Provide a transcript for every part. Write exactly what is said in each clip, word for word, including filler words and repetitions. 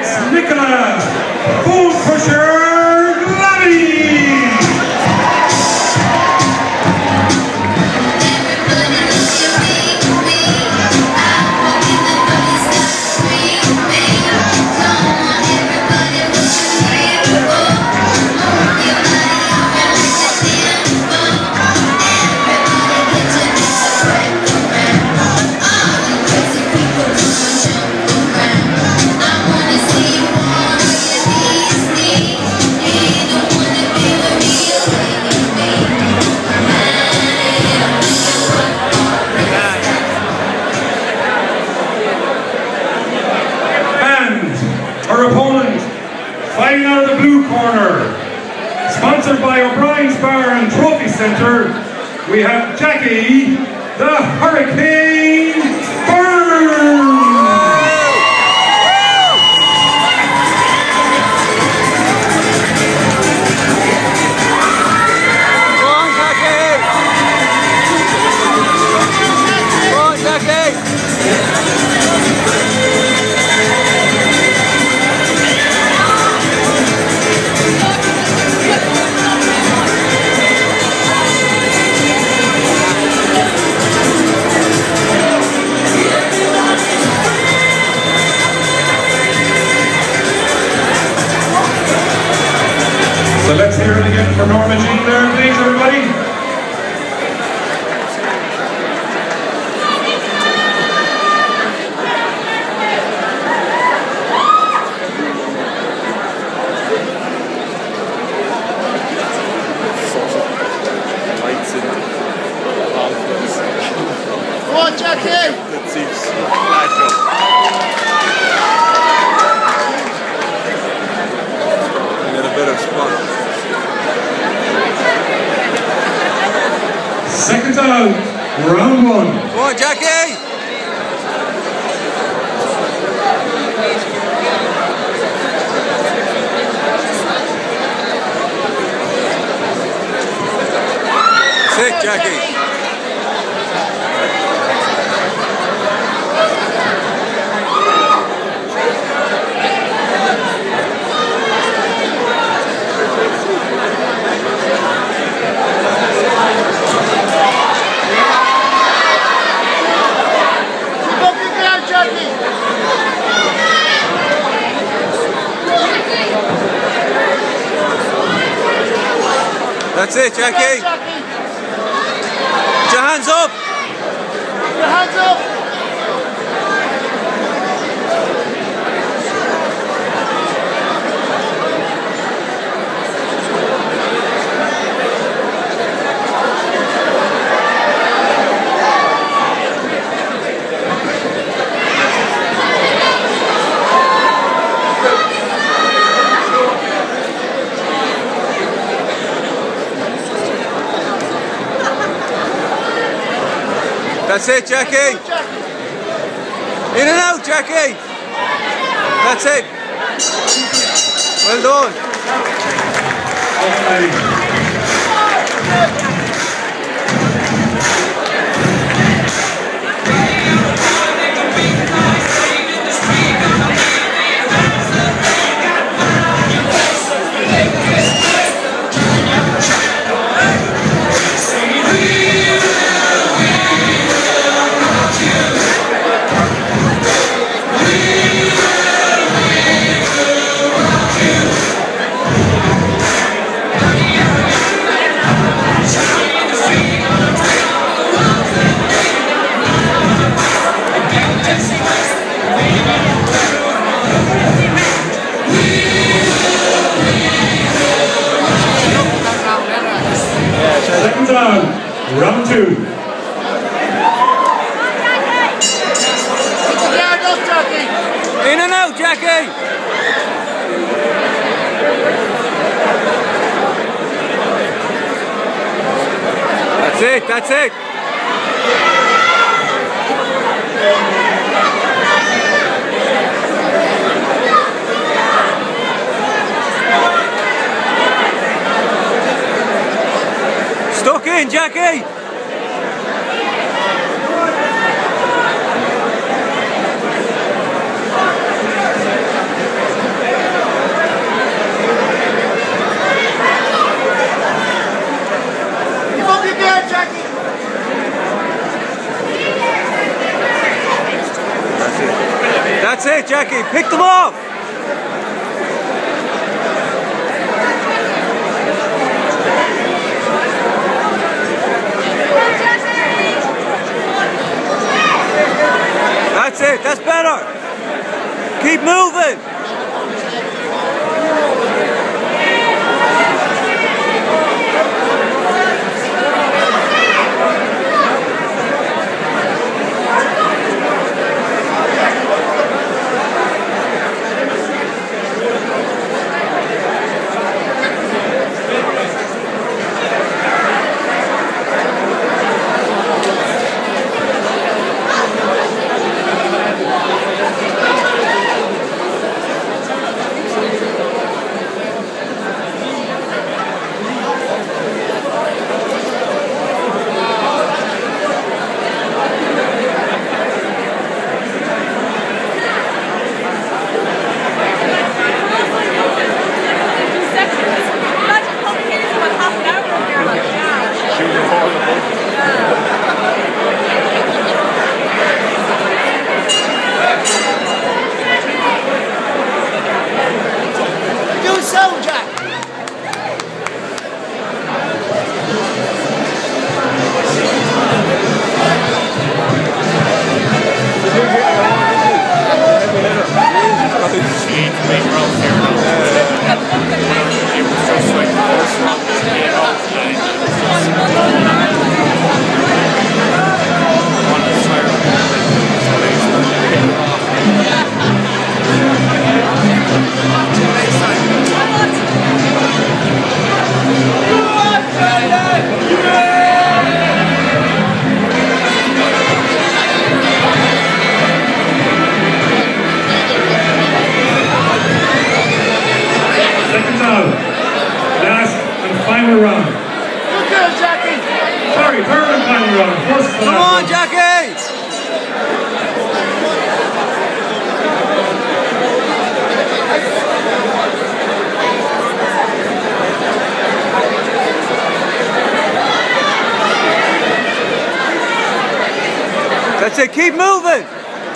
It's Nicola Bone Crusher Gladdy. Her opponent, fighting out of the blue corner, sponsored by O'Brien's Bar and Trophy Centre, we have Jackie, the Hurricane Burns! Go on, Jackie! Go on, Jackie! So let's hear it again for Norma Jean there, please, everybody. Go on, Jackie! That seems flash up. In a better spot. Seconds out, round one. Go on, Jackie! Sick, Jackie. That's it, Jackie. Jackie. Put your hands up. Put your hands up. That's it, Jackie. In and out, Jackie. That's it. Well done. Seconds on, round two. In and out, Jackie. That's it, that's it. Stuck in, Jackie. Pick them off! That's it, that's better! Keep moving! Final round. Good girl, Jackie. Sorry, third and final round. First and Come on, Jackie! That's it, keep moving!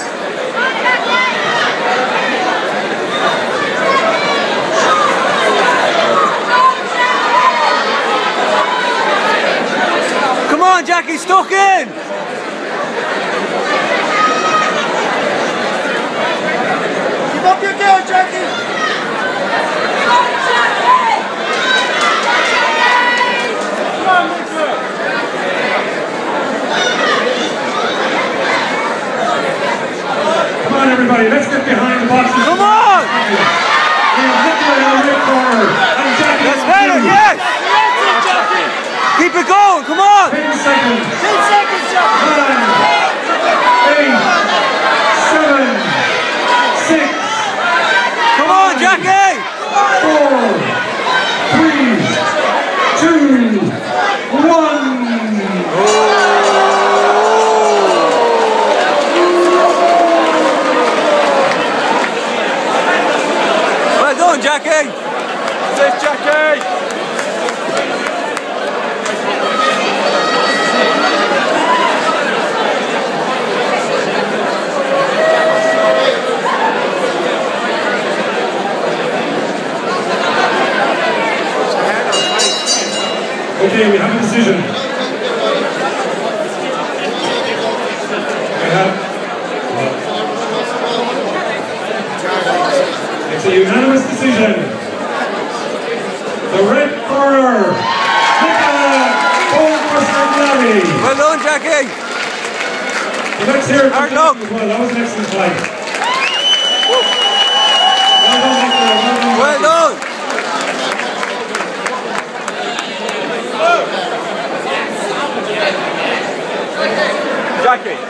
Come on, Jackie, stuck in! Keep up your gear, Jackie. Come on, Mitchell. Come on, everybody, let's get behind the boxes. Come on! That's better, yes! Keep it going, come on! Ten seconds. Ten seconds, Jackie. Nine, eight, seven, six. Come on, Jackie! Four, three, two, one. Well done, Jackie! Safe, Jackie! Okay, we have a decision. We have. It's a unanimous decision. The red corner, Well done, Jackie! So let's hear it Hard from luck. Jackie as well. That was an excellent fight. Well done, Nicola. Well done. Well done! Jackie!